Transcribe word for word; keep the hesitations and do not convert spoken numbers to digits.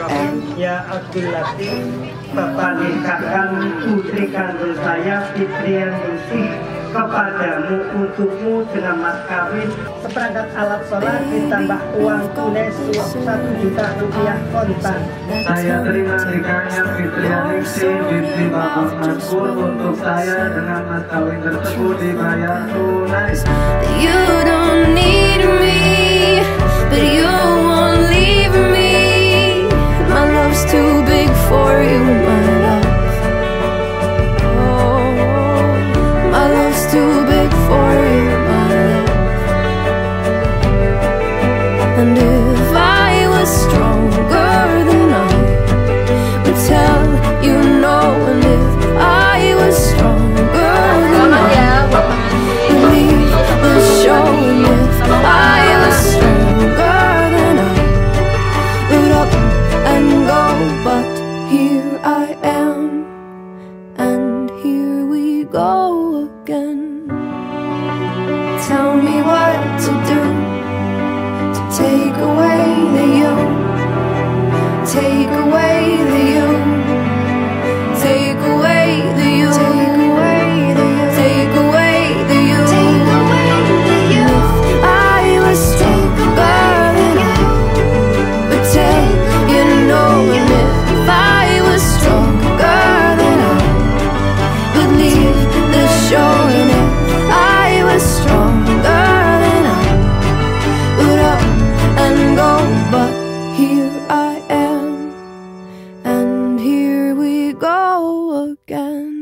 Ya Abdul Latif, Bapak nikahkan putri kandung saya Fitri Ningsih kepadamu untukmu dengan mas kawin seperangkat alat sholat ditambah uang tunai satu juta rupiah kontan. Saya terima nikahnya Fitri Ningsih diterima mas Maskur untuk saya dengan mas kawin tersebut dibayar tunai. You don't need me, but you won't leave me. My love's too big for you, my love. Oh, my love's too big for you, my love. And if I was stronger than I would tell you no. And if I was stronger than I would leave the show. And if I was stronger than I would up and go. But here I am, and here we go again. Tell me what to do to take away the you, take away the you, take away the you, take away the you, take away the you, take away the you. If I was stronger than I would tell you no. And if I was stronger than I would leave the show. And if I was stronger than I would up and go. But here I am, and here we go again.